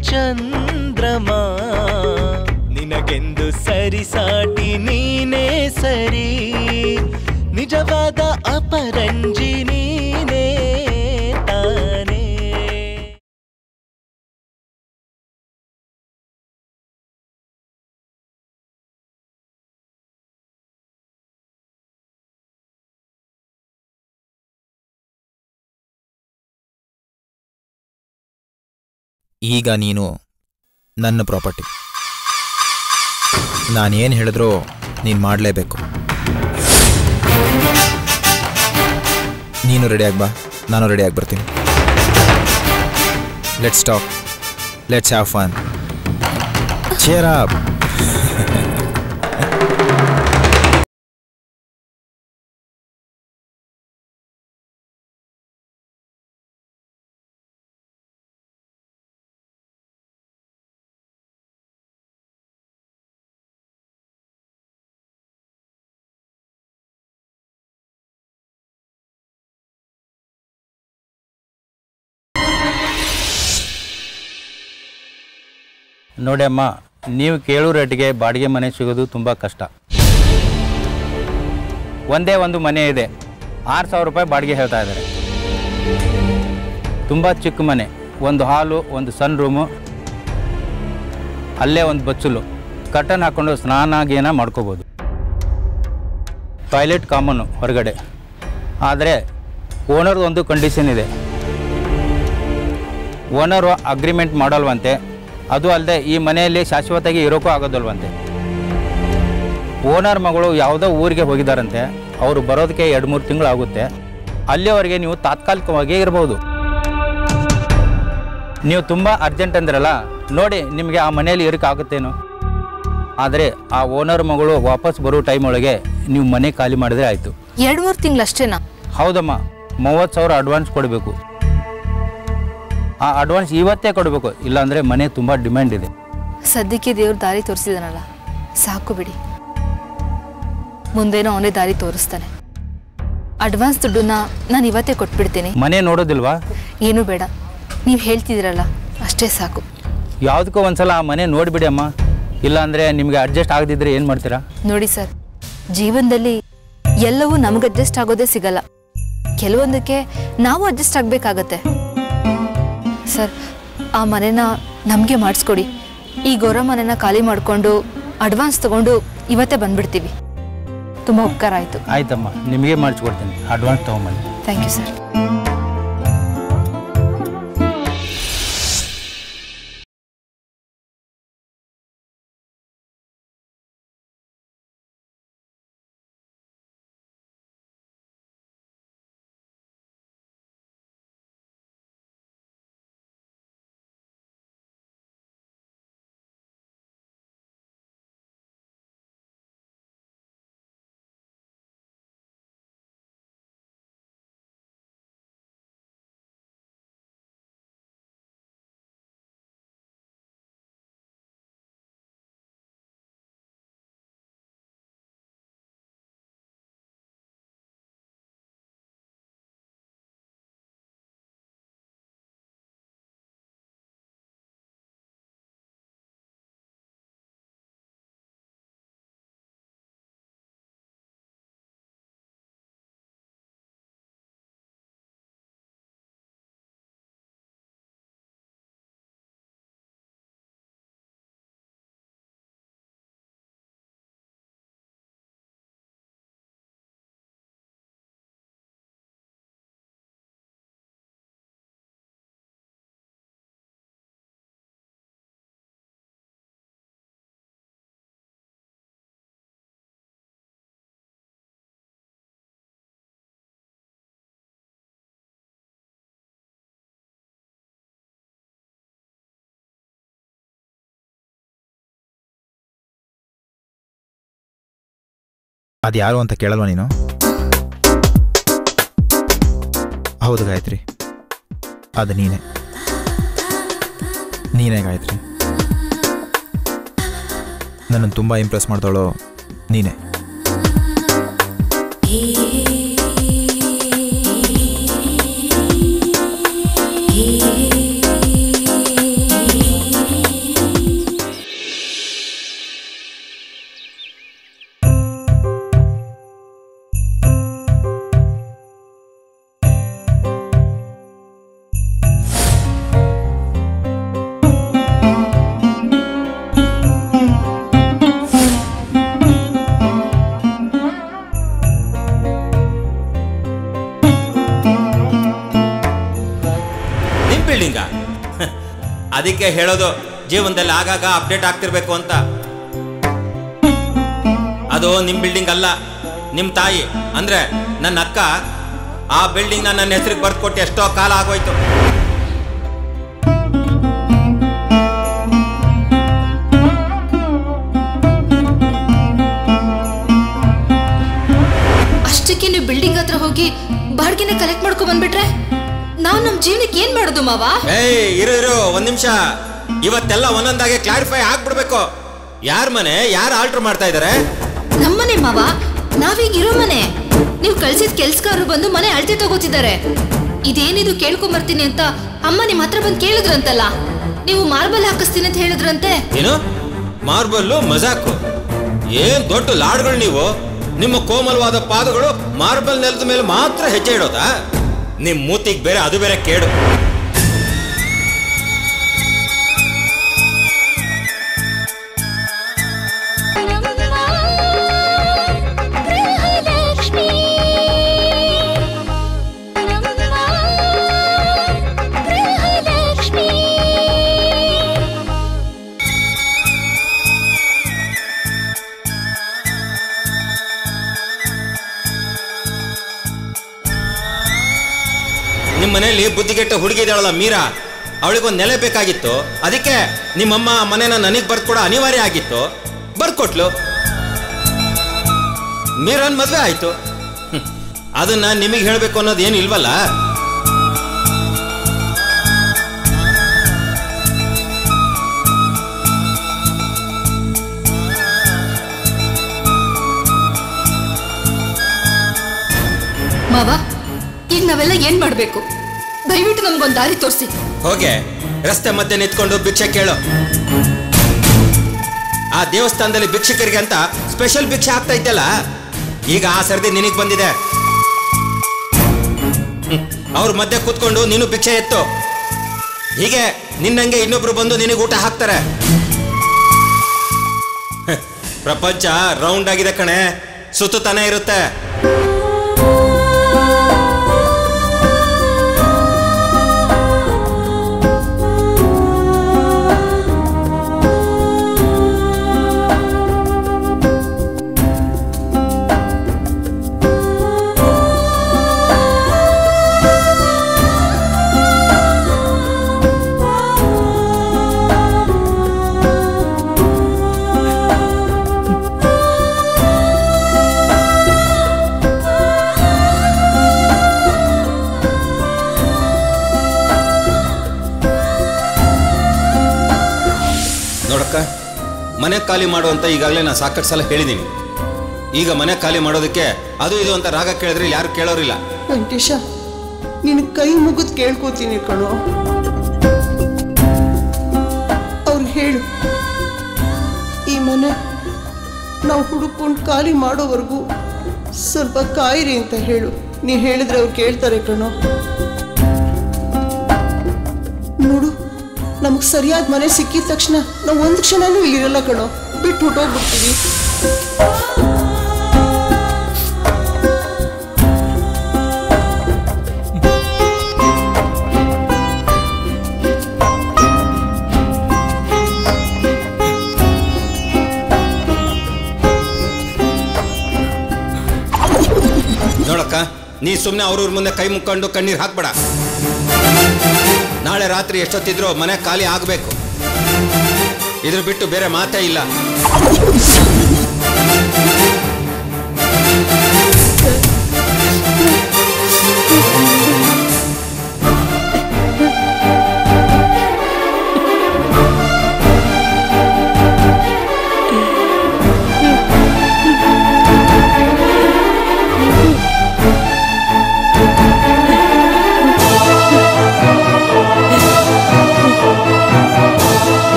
ಚಂದ್ರಮಾ ನಿನಗೆಂದು ಸರಿಸಾಟಿ ನೀನೇ ಸರಿ ನಿಜವಾದ ಅಪರಂಜಿ ನೀನೇ ತಾನೇ. ಈಗ ನೀನು ನನ್ನ ಪ್ರಾಪರ್ಟಿ. ನಾನೇನು ಹೇಳಿದ್ರೂ ನೀನು ಮಾಡಲೇಬೇಕು. ನೀನು ರೆಡಿಯಾಗಿ ಬಾ, ನಾನು ರೆಡಿಯಾಗಿ ಬರ್ತೀನಿ. Let's talk, let's have fun. Cheer up. ನೋಡಿ ಅಮ್ಮ, ನೀವು ಕೇಳೋ ರೇಟಿಗೆ ಬಾಡಿಗೆ ಮನೆ ಸಿಗೋದು ತುಂಬ ಕಷ್ಟ. ಒಂದೇ ಒಂದು ಮನೆ ಇದೆ, 6,000 ರೂಪಾಯಿ ಬಾಡಿಗೆ ಹೇಳ್ತಾ ಇದ್ದಾರೆ. ತುಂಬ ಚಿಕ್ಕ ಮನೆ, ಒಂದು ಹಾಲು, ಒಂದು ಸಣ್ಣ ರೂಮು, ಅಲ್ಲೇ ಒಂದು ಬಚ್ಚಲು, ಕರ್ಟನ್ ಹಾಕ್ಕೊಂಡು ಸ್ನಾನ ಗೀನ ಮಾಡ್ಕೋಬೋದು. ಟಾಯ್ಲೆಟ್ ಕಾಮನ್ನು ಹೊರಗಡೆ. ಆದರೆ ಓನರ್ದು ಒಂದು ಕಂಡೀಷನ್ ಇದೆ. ಓನರು ಅಗ್ರಿಮೆಂಟ್ ಮಾಡಲ್ವಂತೆ. ಅದು ಅಲ್ಲದೆ ಈ ಮನೆಯಲ್ಲಿ ಶಾಶ್ವತವಾಗಿ ಇರೋಕ್ಕೂ ಆಗೋದಲ್ವಂತೆ. ಓನರ್ ಮಗಳು ಯಾವುದೋ ಊರಿಗೆ ಹೋಗಿದ್ದಾರಂತೆ. ಅವರು ಬರೋದಕ್ಕೆ 2-3 ತಿಂಗಳು ಆಗುತ್ತೆ. ಅಲ್ಲಿವರೆಗೆ ನೀವು ತಾತ್ಕಾಲಿಕವಾಗಿ ಇರ್ಬೋದು. ನೀವು ತುಂಬ ಅರ್ಜೆಂಟ್ ಅಂದ್ರಲ್ಲ, ನೋಡಿ ನಿಮಗೆ ಆ ಮನೆಯಲ್ಲಿ ಇರೋಕ್ಕಾಗುತ್ತೇನೋ. ಆದರೆ ಆ ಓನರ್ ಮಗಳು ವಾಪಸ್ ಬರೋ ಟೈಮ್ ಒಳಗೆ ನೀವು ಮನೆ ಖಾಲಿ ಮಾಡಿದ್ರೆ ಆಯಿತು. 2-3 ತಿಂಗಳು ಅಷ್ಟೇನಾ? ಹೌದಮ್ಮ, 30,000 ಅಡ್ವಾನ್ಸ್ ಕೊಡಬೇಕು. ಆ ಅಡ್ವಾನ್ಸ್ ಇವತ್ತೇ ಕೊಡಬೇಕು, ಇಲ್ಲಾಂದರೆ ಮನೆ ತುಂಬ ಡಿಮ್ಯಾಂಡ್ ಇದೆ. ಸದ್ಯಕ್ಕೆ ದೇವ್ರ ದಾರಿ ತೋರಿಸಿದಾನಲ್ಲ, ಸಾಕು ಬಿಡಿ. ಮುಂದೇನೋ ಅವನೇ ದಾರಿ ತೋರಿಸ್ತಾನೆ. ಅಡ್ವಾನ್ಸ್ ದುಡ್ಡನ್ನ ನಾನು ಇವತ್ತೇ ಕೊಟ್ಬಿಡ್ತೀನಿ. ಮನೆ ನೋಡೋದಿಲ್ವಾ? ಏನೂ ಬೇಡ, ನೀವು ಹೇಳ್ತಿದ್ದೀರಲ್ಲ ಅಷ್ಟೇ ಸಾಕು. ಯಾವುದಕ್ಕೂ ಒಂದ್ಸಲ ಆ ಮನೆ ನೋಡಿಬಿಡಿ ಅಮ್ಮ. ಇಲ್ಲಾಂದರೆ ನಿಮಗೆ ಅಡ್ಜಸ್ಟ್ ಆಗದಿದ್ದರೆ ಏನು ಮಾಡ್ತೀರಾ? ನೋಡಿ ಸರ್, ಜೀವನದಲ್ಲಿ ಎಲ್ಲವೂ ನಮಗೆ ಅಡ್ಜಸ್ಟ್ ಆಗೋದೇ ಸಿಗಲ್ಲ. ಕೆಲವೊಂದಕ್ಕೆ ನಾವು ಅಡ್ಜಸ್ಟ್ ಆಗಬೇಕಾಗತ್ತೆ. ಸರ್, ಆ ಮನೆನ ನಮಗೆ ಮಾಡಿಸ್ಕೊಡಿ. ಈ ಗೌರವ ಮನೆನ ಖಾಲಿ ಮಾಡಿಕೊಂಡು ಅಡ್ವಾನ್ಸ್ ತೊಗೊಂಡು ಇವತ್ತೇ ಬಂದುಬಿಡ್ತೀವಿ. ತುಂಬ ಉಪಕಾರ ಆಯಿತು. ಆಯ್ತಮ್ಮ, ನಿಮಗೆ ಮಾಡಿಸ್ಕೊಡ್ತೀನಿ. ಅಡ್ವಾನ್ಸ್ ತೊಗೊಂಬನ್ನಿ. Thank you sir. ಅದು ಯಾರು ಅಂತ ಕೇಳಲ್ವಾ ನೀನು? ಹೌದು ಗಾಯತ್ರಿ, ಅದು ನೀನೇ ಗಾಯತ್ರಿ. ನನ್ನನ್ನು ತುಂಬ ಇಂಪ್ರೆಸ್ ಮಾಡ್ದವಳು ನೀನೇ. ಅದಕ್ಕೆ ಹೇಳೋದು ಜೀವನದಲ್ಲಿ ಆಗಾಗ ಅಪ್ಡೇಟ್ ಆಗ್ತಿರ್ಬೇಕು ಅಂತ. ಅದು ನಿಮ್ ಬಿಲ್ಡಿಂಗ್ ಅಲ್ಲ, ನಿಮ್ ತಾಯಿ ಅಂದ್ರೆ ನನ್ನ ಅಕ್ಕ ಆ ಬಿಲ್ಡಿಂಗ್ ನನ್ನ ಹೆಸರಿಗೆ ಬರ್ದು ಕೊಟ್ಟು ಎಷ್ಟೋ ಕಾಲ ಆಗೋಯ್ತು. ಅಷ್ಟಕ್ಕೆ ನೀವು ಬಿಲ್ಡಿಂಗ್ ಹತ್ರ ಹೋಗಿ ಬಾಡಿಗೆನ ಕಲೆಕ್ಟ್ ಮಾಡ್ಕೊ ಬಂದ್ಬಿಟ್ರೆ ನಾವು ನಮ್ಮ ಜೀವನಕ್ಕೆ ಏನ್ ಮಾಡೋದು ಮಾವ? ಇರು ಒಂದ್ ನಿಮಿಷ. ಇವತ್ತೆಲ್ಲ ಒಂದೊಂದಾಗೆ ಕ್ಲಾರಿಫೈ ಆಗ್ಬಿಡ್ಬೇಕು. ಯಾರ ಮನೆ ಯಾರು ಆಲ್ಟರ್ ಮಾಡ್ತಾ ಇದಾರೆ? ನಮ್ಮನೆ ಮಾವ, ನಾವೀಗ ಇರೋ ಮನೆ. ನೀವು ಕಳ್ಸಿದ ಕೆಲ್ಸಗಾರರು ಬಂದು ಮನೆ ಅಳತೆ ತಗೋತಿದ್ದಾರೆ. ಇದೇನಿದು ಕೇಳ್ಕೊಂಬರ್ತೀನಿ ಅಂತ ಅಮ್ಮ ನಿಮ್ ಹತ್ರ ಬಂದು ಕೇಳಿದ್ರಂತಲ್ಲ. ನೀವು ಮಾರ್ಬಲ್ ಹಾಕಿಸ್ತೀನಿ ಅಂತ ಹೇಳಿದ್ರಂತೆ. ಏನು ಮಾರ್ಬಲ್ಲು ಮಜಾಕು? ಏನ್ ದೊಡ್ಡ ಲಾಡ್ಗಳು ನೀವು. ನಿಮ್ಮ ಕೋಮಲವಾದ ಪಾದಗಳು ಮಾರ್ಬಲ್ ನೆಲದ ಮೇಲೆ ಮಾತ್ರ ಹೆಜ್ಜೆ ಇಡೋದಾ? ನಿಮ್ ಮೂತಿಗೆ ಬೇರೆ ಅದು ಬೇರೆ ಕೇಡು. ನಿಮ್ಮ ಮನೆಯಲ್ಲಿ ಬುದ್ಧಿಗೆಟ್ಟ ಹುಡುಗಿ ಇದ್ದಾಳಲ್ಲ ಮೀರಾ, ಅವಳಿಗೊಂದು ನೆಲೆ ಬೇಕಾಗಿತ್ತು. ಅದಕ್ಕೆ ನಿಮ್ಮಮ್ಮ ಮನೆನ ನನಗೆ ಬರ್ಕೊಡೋ ಅನಿವಾರ್ಯ ಆಗಿತ್ತು. ಬರ್ಕೊಟ್ಲು. ಮೀರಾನ್ ಮದ್ವೆ ಆಯ್ತು. ಅದನ್ನ ನಿಮಗೆ ಹೇಳ್ಬೇಕು ಅನ್ನೋದು ಏನು ಇಲ್ವಲ್ಲ. ಮಾವ, ಈಗ ನಾವೆಲ್ಲ ಏನ್ ಮಾಡ್ಬೇಕು? ದಯವಿಟ್ಟು ನಮ್ಗೊಂದು ದಾರಿ ತೋರಿಸಿ. ಹೋಗೆ ರಸ್ತೆ ಮಧ್ಯೆ ನಿಂತ್ಕೊಂಡು ಭಿಕ್ಷೆ ಕೇಳು. ಆ ದೇವಸ್ಥಾನದಲ್ಲಿ ಭಿಕ್ಷಕರಿಗೆ ಅಂತ ಸ್ಪೆಷಲ್ ಭಿಕ್ಷೆ ಆಗ್ತಾ ಇದ್ದಲ್ಲ, ಈಗ ಆ ಸರ್ದಿ ನಿನಗೆ ಬಂದಿದೆ. ಅವ್ರ ಮಧ್ಯೆ ಕೂತ್ಕೊಂಡು ನೀನು ಭಿಕ್ಷೆ ಎತ್ತು. ಹೀಗೆ ನಿನ್ನಂಗೆ ಇನ್ನೊಬ್ರು ಬಂದು ನಿನಗೆ ಊಟ ಹಾಕ್ತಾರೆ. ಪ್ರಪಂಚ ರೌಂಡ್ ಆಗಿದೆ ಕಣೆ, ಸುತ್ತಾನೆ ಇರುತ್ತೆ. ನೋಡಕ್ಕ, ಮನೆ ಖಾಲಿ ಮಾಡುವಂತ ಈಗಾಗಲೇ ನಾನು ಸಾಕಷ್ಟು ಸಲ ಹೇಳಿದ್ದೀನಿ. ಈಗ ಮನೆ ಖಾಲಿ ಮಾಡೋದಕ್ಕೆ ಅದು ಇದು ಅಂತ ರಾಗ ಕೇಳಿದ್ರೆ ಯಾರು ಕೇಳೋರಿಲ್ಲ. ವೆಂಕಟೇಶ, ನಿನ್ ಕೈ ಮುಗಿದು ಕೇಳ್ಕೋತೀನಿ ಕಣೋ. ಅವ್ರಿಗೆ ಹೇಳು, ಈ ಮನೆ ನಾವು ಹುಡುಕೊಂಡು ಖಾಲಿ ಮಾಡೋವರೆಗೂ ಸ್ವಲ್ಪ ಕಾಯಿರಿ ಅಂತ ಹೇಳು. ನೀ ಹೇಳಿದ್ರೆ ಅವ್ರು ಕೇಳ್ತಾರೆ ಕಣೋ. ನೋಡು, ನಮಗೆ ಸರಿಯಾದ ಮನೆ ಸಿಕ್ಕಿದ ತಕ್ಷಣ ನಾವು ಒಂದು ಕ್ಷಣನೂ ಇಲ್ಲಿರಲ್ಲ ಕಣೋ, ಬಿಟ್ಟು ಹೊಟ್ಟೋಗ್ಬಿಡ್ತೀವಿ. ನೋಡಕ್ಕ, ನೀ ಸುಮ್ಮನೆ ಅವ್ರವ್ರ ಮುಂದೆ ಕೈ ಮುಕ್ಕೊಂಡು ಕಣ್ಣೀರು ಹಾಕ್ಬೇಡ. ನಾಳೆ ರಾತ್ರಿ ಎಷ್ಟೊತ್ತಿದ್ರು ಮನೆ ಖಾಲಿ ಆಗಬೇಕು. ಇದ್ರ ಬಿಟ್ಟು ಬೇರೆ ಮಾತೇ ಇಲ್ಲ.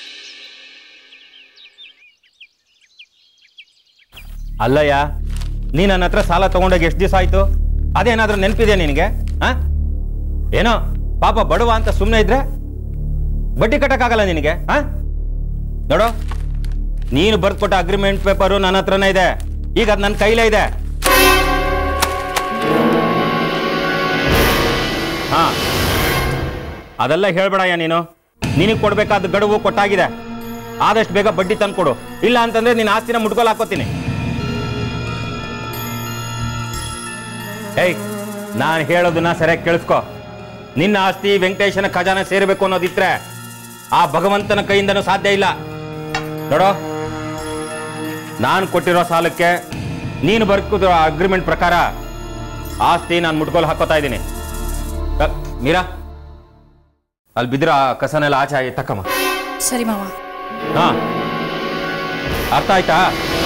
ಅಲ್ಲಯ್ಯ, ನೀ ನನ್ನ ಹತ್ರ ಸಾಲ ತಗೊಂಡೋಗಿ ಎಷ್ಟು ದಿವಸ ಆಯ್ತು? ಅದೇನಾದ್ರೂ ನೆನಪಿದೆ ನಿನಗೆ? ಏನೋ ಪಾಪ ಬಡವ ಅಂತ ಸುಮ್ಮನೆ ಇದ್ರೆ ಬಡ್ಡಿ ಕಟ್ಟಕ್ಕಾಗಲ್ಲ ನಿನಗೆ? ನೋಡು, ನೀನು ಬರ್ದ್ಕೊಟ್ಟ ಅಗ್ರಿಮೆಂಟ್ ಪೇಪರು ನನ್ನ ಹತ್ರನೇ ಇದೆ. ಈಗ ಅದು ನನ್ನ ಕೈಲೇ ಇದೆ. ಅದೆಲ್ಲ ಹೇಳ್ಬೇಡಯ್ಯ ನೀನು. ನಿನಗೆ ಕೊಡ್ಬೇಕಾದ ಗಡುವು ಕೊಟ್ಟಾಗಿದೆ. ಆದಷ್ಟು ಬೇಗ ಬಡ್ಡಿ ತಂದು ಕೊಡು, ಇಲ್ಲ ಅಂತಂದ್ರೆ ನಿನ್ನ ಆಸ್ತಿನ ಮುಟ್ಗೋಲ್ ಹಾಕೋತೀನಿ. ಏಯ್, ನಾನು ಹೇಳೋದನ್ನ ಸರಿಯಾಗಿ ಕೇಳಿಸ್ಕೊ. ನಿನ್ನ ಆಸ್ತಿ ವೆಂಕಟೇಶನ ಖಜಾನೆ ಸೇರಬೇಕು ಅನ್ನೋದಿದ್ರೆ ಆ ಭಗವಂತನ ಕೈಯಿಂದನೂ ಸಾಧ್ಯ ಇಲ್ಲ. ನೋಡೋ, ನಾನು ಕೊಟ್ಟಿರೋ ಸಾಲಕ್ಕೆ ನೀನು ಬರ್ಕೋದಿರೋ ಅಗ್ರಿಮೆಂಟ್ ಪ್ರಕಾರ ಆಸ್ತಿ ನಾನು ಮುಟ್ಗೋಲ್ ಹಾಕೋತಾ ಇದ್ದೀನಿ. ಮೀರಾ, ಅಲ್ಲಿ ಬಿದ್ದಿರೋ ಆ ಕಸನೆಲ್ಲ ಆಚೆ ತಕ್ಕಮ್ಮ. ಸರಿ ಮಾವ. ಹಾ, ಅರ್ಥ ಆಯ್ತಾ?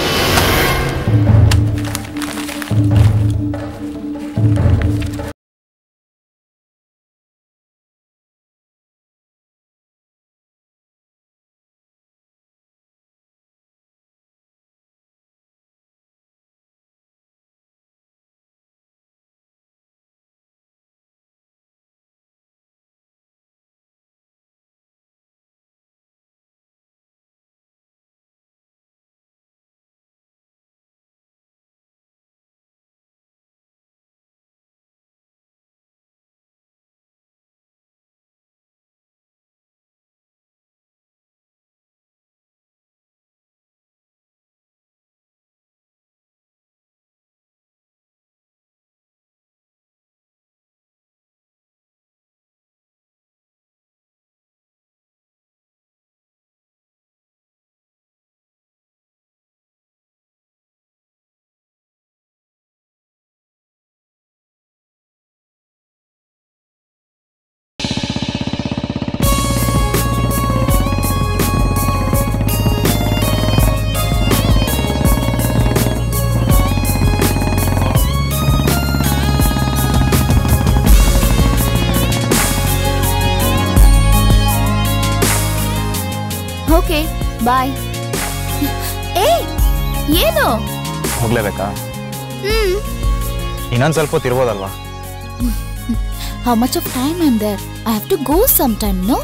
Okay, bye. ಏಯ್, ಏನು? ಹೋಗ್ಲೇಬೇಕಾ? ಇನ್ನೊಂದು ಸ್ವಲ್ಪ ಹೊತ್ತು ಇರ್ಬೋದಲ್ವಾ? How much of time I'm there? I have to go sometime, no?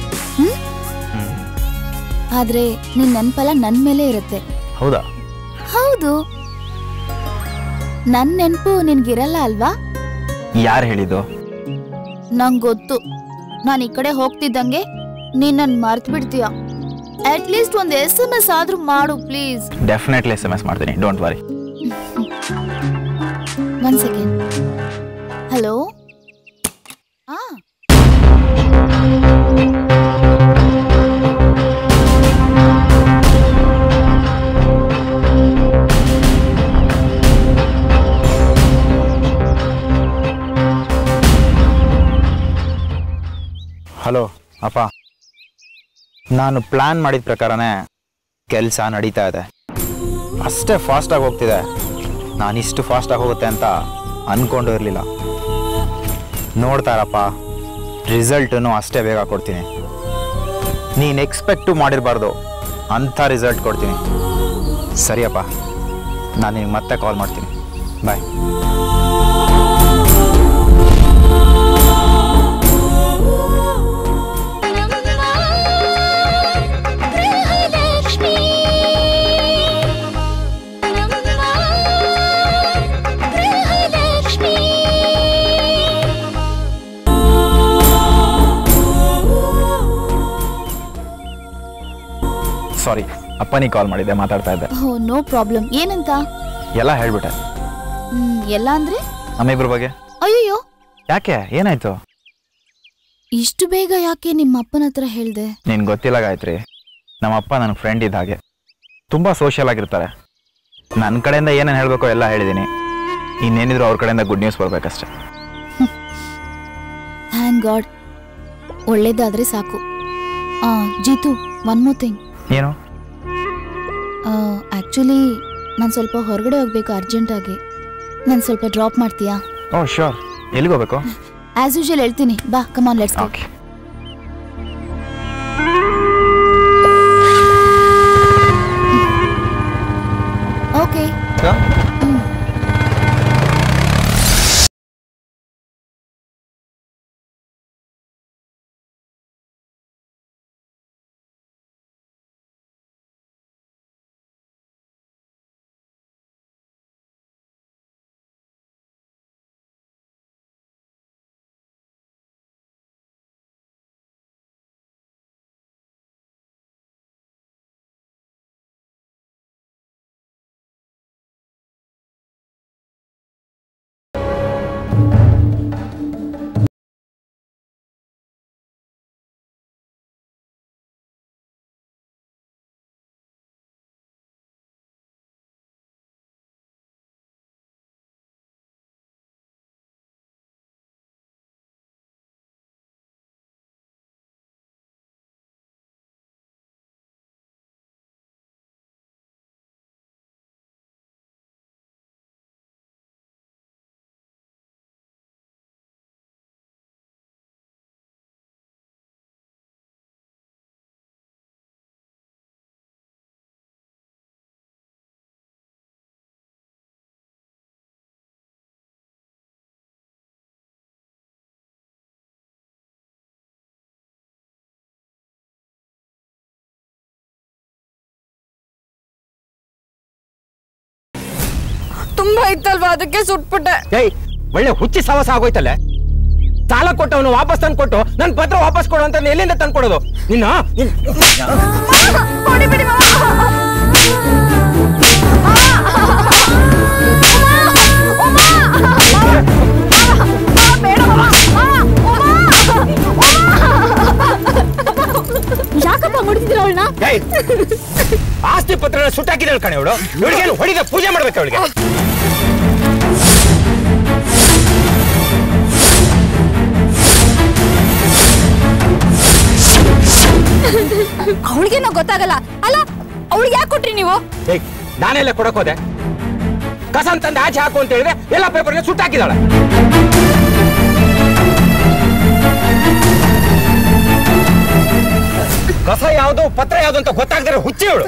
ಆದ್ರೆ ನಿನ್ ನೆನಪೆಲ್ಲ ನನ್ ಮೇಲೆ ಇರುತ್ತೆ. ಹೌದಾ? ಹೌದು. ನನ್ ನೆನಪು ನಿನ್ಗಿರಲ್ಲ ಅಲ್ವಾ? ಯಾರು ಹೇಳಿದ್ದು? ನಂಗ್ ಗೊತ್ತು. ನಾನು ಈ ಕಡೆ ಹೋಗ್ತಿದ್ದಂಗೆ ನೀನ್ ನನ್ ಮರ್ತ್ ಬಿಡ್ತೀಯ. ಅಟ್ ಲೀಸ್ಟ್ ಒಂದು SMS ಆದ್ರೂ ಮಾಡು ಪ್ಲೀಸ್. ಡೆಫಿನೆಟ್ಲಿ SMS ಮಾಡ್ತೀನಿ, don't worry. One second. Hello. Hello ಅಪ್ಪ, ನಾನು ಪ್ಲ್ಯಾನ್ ಮಾಡಿದ ಪ್ರಕಾರನೇ ಕೆಲಸ ನಡೀತಾ ಇದೆ. ಅಷ್ಟೇ ಫಾಸ್ಟಾಗಿ ಹೋಗ್ತಿದೆ. ನಾನಿಷ್ಟು ಫಾಸ್ಟಾಗಿ ಹೋಗುತ್ತೆ ಅಂತ ಅಂದ್ಕೊಂಡು ಇರಲಿಲ್ಲ. ನೋಡ್ತಾರಪ್ಪ, ರಿಸಲ್ಟನ್ನು ಅಷ್ಟೇ ಬೇಗ ಕೊಡ್ತೀನಿ. ನೀನು ಎಕ್ಸ್ಪೆಕ್ಟು ಮಾಡಿರಬಾರ್ದು ಅಂಥ ರಿಸಲ್ಟ್ ಕೊಡ್ತೀನಿ. ಸರಿಯಪ್ಪ, ನಾನು ನಿನಗೆ ಮತ್ತೆ ಕಾಲ್ ಮಾಡ್ತೀನಿ. ಬಾಯ್. ಸಾರಿ, ಅಪ್ಪನಿಗೆ ಕಾಲ್ ಮಾಡಿದ್ದೆ, ಮಾತಾಡ್ತಾ ಇದ್ದೆ. Oh, no problem. ಏನಂತ? ಎಲ್ಲ ಹೇಳ್ಬಿಟ್ಟೆ. ಎಲ್ಲ ಅಂದ್ರೆ? ನಮ್ಮಿಬ್ರ ಬಗ್ಗೆ. ಅಯ್ಯೋ, ಯಾಕೆ, ಏನಾಯ್ತು? ಇಷ್ಟು ಬೇಗ ಯಾಕೆ ನಿಮ್ಮ ಅಪ್ಪನ ಹತ್ರ ಹೇಳ್ದೆ? ನಿನ್ಗೆ ಗೊತ್ತಿಲ್ಲ ಗಾಯತ್ರಿ, ನಮ್ಮಪ್ಪ ನನ್ನ ಫ್ರೆಂಡ್ ಇದ್ದ ಹಾಗೆ. ತುಂಬ ಸೋಷಿಯಲ್ ಆಗಿರ್ತಾರೆ. ನನ್ನ ಕಡೆಯಿಂದ ಏನೇನು ಹೇಳಬೇಕೋ ಎಲ್ಲ ಹೇಳಿದ್ದೀನಿ. ಇನ್ನೇನಿದ್ರು ಅವ್ರ ಕಡೆಯಿಂದ ಗುಡ್ ನ್ಯೂಸ್ ಬರಬೇಕಷ್ಟೆ. ಥ್ಯಾಂಕ್ ಗಾಡ್, ಒಳ್ಳೇದಾದ್ರೆ ಸಾಕು. Jeetu, one more thing. ಏನು? ಆ್ಯಕ್ಚುಲಿ ನಾನು ಸ್ವಲ್ಪ ಹೊರಗಡೆ ಹೋಗ್ಬೇಕು ಅರ್ಜೆಂಟಾಗಿ. ನಾನು ಸ್ವಲ್ಪ ಡ್ರಾಪ್ ಮಾಡ್ತೀಯಾ? Oh sure. ಎಲ್ಲಿಗೆ ಹೋಗ್ಬೇಕು? ಆಸ್ ಯೂಶುವಲ್ ಹೇಳ್ತೀನಿ, ಬಾ, come on, let's go. Okay. Okay. ತುಂಬಾ ಇತ್ತಲ್ವಾ ಅದಕ್ಕೆ ಸುಟ್ಬಿಟ್ಟೆ. ಏಯ್ ಒಳ್ಳೆ ಹುಚ್ಚಿ ಸವಸ ಆಗೋಯ್ತಲ್ಲ. ಸಾಲ ಕೊಟ್ಟವನು ವಾಪಸ್ ತಂದು ಕೊಟ್ಟು ನನ್ನ ಪತ್ರ ವಾಪಸ್ ಕೊಡು ಅಂತ ಎಲ್ಲಿಂದ ತಂದು ಕೊಡೋದು ನಿನ್ನ? ಯಾಕಪ್ಪ ಹೊಡಿತಿದ್ರ ಅವಳನ್ನ? ಆಸ್ತಿ ಪತ್ರ ಸುಟ್ಟಾಕಿದಳು ಕಣೆ ಅವಳು. ಇವಳಿಗೆ ಹೊಡಿದ ಪೂಜೆ ಮಾಡ್ಬೇಕು ಅವಳಿಗೆ. ಅವಳಿಗೇನೋ ಗೊತ್ತಾಗಲ್ಲ ಅಲ್ಲ. ಅವಳಿಗೆ ಯಾಕೆ ಕೊಟ್ರಿ ನೀವು? ನಾನೆಲ್ಲ ಕೊಡಕ್ ಹೋದೆ. ಕಸ ಅಂತಂದು ಆಚೆ ಹಾಕು ಅಂತ ಹೇಳಿದ್ರೆ ಎಲ್ಲ ಪೇಪರ್ನ ಸುಟ್ಟಾಕಿದಾಳೆ. ಕಸ ಯಾವುದು ಪತ್ರ ಯಾವುದು ಅಂತ ಗೊತ್ತಾಗದ್ರೆ ಹುಚ್ಚಿ ಅವಳು.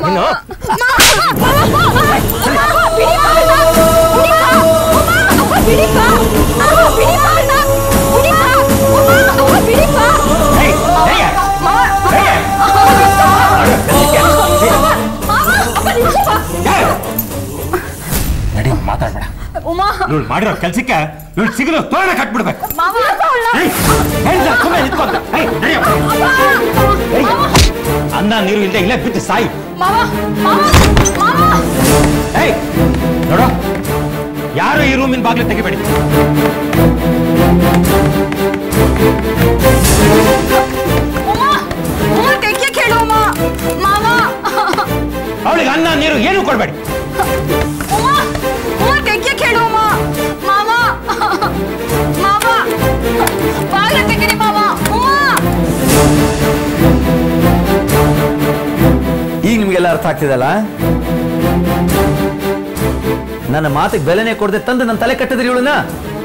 ನಡಿ ಮಾತಾಡ್ಬೇಡ. ಇವಳು ಮಾಡಿರೋ ಕೆಲ್ಸಕ್ಕೆ ಇವಳು ಸಿಗಲು ತೋರಣ ಕಟ್ಬಿಡ್ಬೇಕು. ಅನ್ನ ನೀರು ಇಲ್ಲದೆ ಇಲ್ಲೇ ಬಿದ್ದು ಸಾಯಿ. ನೋಡೋ, ಯಾರು ಈ ರೂಮಿನ ಬಾಗಿಲು ತೆಗಿಬೇಡಿ. ಅವಳಿಗೆ ಅನ್ನ ನೀರು ಏನು ಕೊಡ್ಬೇಡಿ. ಈಗ ನಿಮ್ಗೆಲ್ಲ ಅರ್ಥ ಆಗ್ತಿದಲ್ಲ? ನನ್ನ ಮಾತಿಗೆ ಬೆಲೆನೇ ಕೊಡದೆ ತಂದು ನನ್ನ ತಲೆ ಕಟ್ಟಿದ್ರಿ ಇವಳನ್ನ.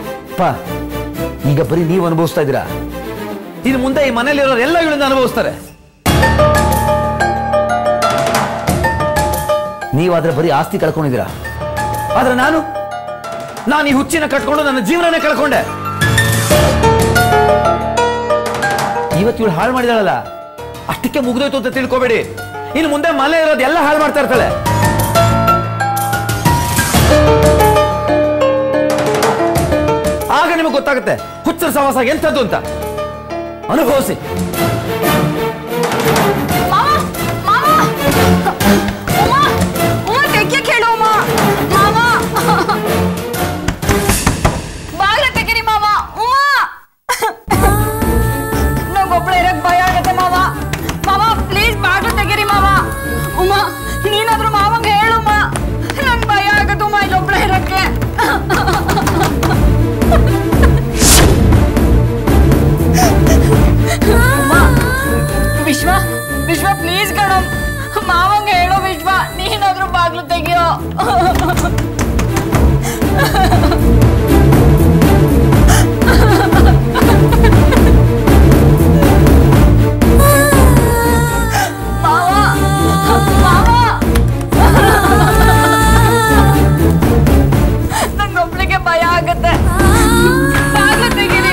ಈಗ ಬರೀ ನೀವು ಅನುಭವಿಸ್ತಾ ಇದ್ದೀರಾ. ಇನ್ನು ಮುಂದೆ ಈ ಮನೇಲಿರೋರು ಎಲ್ಲ ಇವಳನ್ನ ಅನುಭವಿಸ್ತಾರೆ. ನೀವಾದ್ರೆ ಬರೀ ಆಸ್ತಿ ಕಳ್ಕೊಂಡಿದ್ದೀರಾ. ಆದ್ರೆ ನಾನು ಈ ಹುಚ್ಚಿನ ಕಟ್ಕೊಂಡು ನನ್ನ ಜೀವನನೇ ಕಳ್ಕೊಂಡೆ. ಇವತ್ತು ಇವಳು ಹಾಳು ಮಾಡಿದಾಳಲ್ಲ, ಅಷ್ಟಕ್ಕೆ ಮುಗ್ದೋಯ್ತು ಅಂತ ತಿಳ್ಕೊಬೇಡಿ. ಇನ್ನು ಮುಂದೆ ಮನೆ ಇರೋದು ಎಲ್ಲ ಹಾಳು ಮಾಡ್ತಾ ಇರ್ತಾಳೆ. ಆಗ ನಿಮಗೆ ಗೊತ್ತಾಗುತ್ತೆ ಹುಚ್ಚರ ಸಹವಾಸ ಎಂಥದ್ದು ಅಂತ. ಅನುಭವಿಸಿ. ನೀನಾದ್ರೂ ಮಾವಂಗೆ ಹೇಳಮ್ಮ, ನಂಗೆ ಭಯ ಆಗದು ಇಲ್ಲೊಬ್ಳೆ ಇರಕ್ಕೆ. ವಿಶ್ವ ವಿಶ್ವ ಪ್ಲೀಸ್ ಕಣೋ, ಮಾವಂಗೆ ಹೇಳೋ ವಿಶ್ವ, ನೀನಾದ್ರೂ ಬಾಗ್ಲು ತೆಗಿಯೋ. ನಂಗೊಬ್ಳಿಗೆ ಭಯ ಆಗತ್ತೆ, ಬಾಗ್ಲು ತೆಗೀರಿ.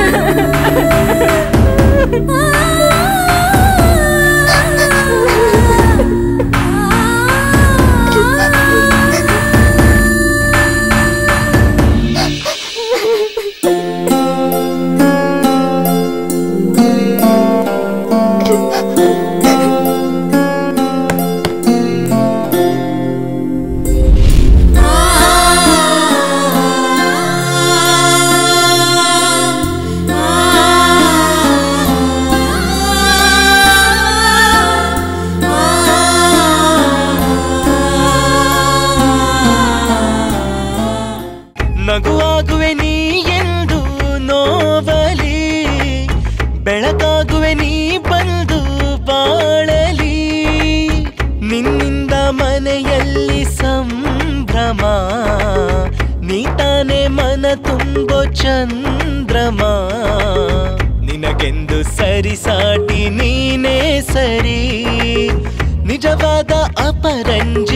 ನಗುವಾಗುವೆ ನೀ ಎಂದು ನೋವಲಿ, ಬೆಳಕಾಗುವೆ ನೀ ಬಂದು ಬಾಳಲಿ. ನಿನ್ನಿಂದ ಮನೆಯಲ್ಲಿ ಸಂಭ್ರಮ, ನೀ ತಾನೇ ಮನ ತುಂಬೋ ಚಂದ್ರಮ. ನಿನಗೆಂದು ಸರಿಸಾಟಿ ನೀನೇ ಸರಿ, ನಿಜವಾದ ಅಪರಂಜಿ